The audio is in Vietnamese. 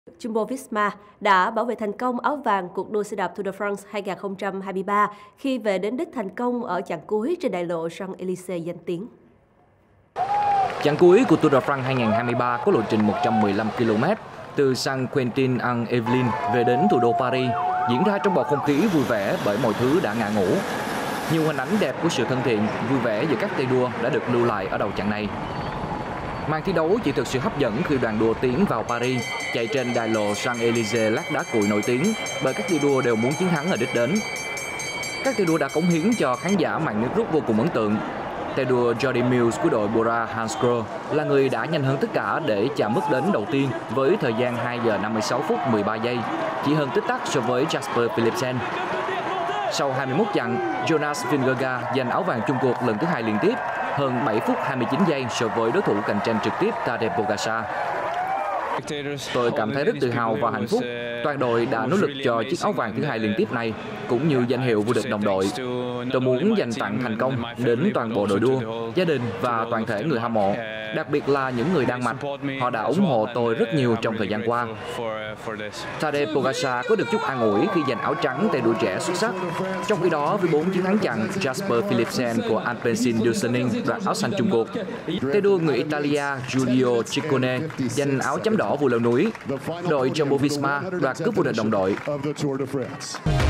Jumbo-Visma đã bảo vệ thành công áo vàng cuộc đua xe đạp Tour de France 2023 khi về đến đích thành công ở chặng cuối trên đại lộ Champs-Élysées danh tiếng. Chặng cuối của Tour de France 2023 có lộ trình 115 km từ Saint-Quentin-en-Yvelines về đến thủ đô Paris, diễn ra trong bầu không khí vui vẻ bởi mọi thứ đã ngả ngũ. Nhiều hình ảnh đẹp của sự thân thiện, vui vẻ giữa các tay đua đã được lưu lại ở đầu chặng này. Màn thi đấu chỉ thực sự hấp dẫn khi đoàn đua tiến vào Paris, chạy trên đại lộ Champs-Élysées lát đá cuội nổi tiếng bởi các tay đua đều muốn chiến thắng ở đích đến. Các tay đua đã cống hiến cho khán giả màn nước rút vô cùng ấn tượng. Tay đua Jordi Mills của đội Bora Hansgrohe là người đã nhanh hơn tất cả để chạm mức đến đầu tiên với thời gian 2 giờ 56 phút 13 giây, chỉ hơn tích tắc so với Jasper Philipsen. Sau 21 chặng, Jonas Vingegaard giành áo vàng chung cuộc lần thứ 2 liên tiếp, hơn 7 phút 29 giây so với đối thủ cạnh tranh trực tiếp Tadej Pogačar. Tôi cảm thấy rất tự hào và hạnh phúc. Toàn đội đã nỗ lực cho chiếc áo vàng thứ 2 liên tiếp này, cũng như danh hiệu vô địch đồng đội. Tôi muốn dành tặng thành công đến toàn bộ đội đua, gia đình và toàn thể người hâm mộ, đặc biệt là những người Đan Mạch. Họ đã ủng hộ tôi rất nhiều trong thời gian qua. Tadej Pogačar có được chút an ủi khi giành áo trắng tay đua trẻ xuất sắc. Trong khi đó, với 4 chiến thắng chặn, Jasper Philipsen của Alpecin-Düsseldorf đoạt áo xanh chung cuộc. Tay đua người Italia Giulio Ciccone giành áo chấm đỏ vừa leo núi. Đội Jumbo-Visma đoạt cúp vô địch đồng đội.